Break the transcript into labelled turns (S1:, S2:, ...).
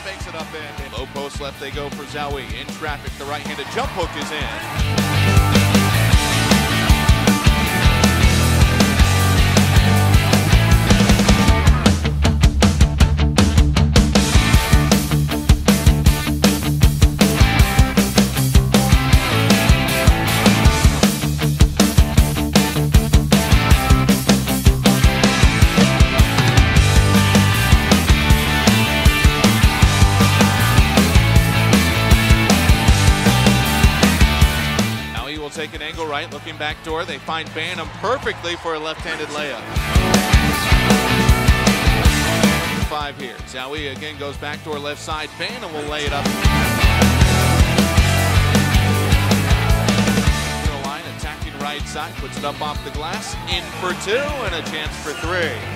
S1: makes it up in. Low post left they go for Zowie. In traffic, the right-handed jump hook is in. Take an angle right, looking back door. They find Banham perfectly for a left-handed layup. 5 here. Zowie again goes back door left side. Banham will lay it up. Line attacking right side, puts it up off the glass. In for 2 and a chance for 3.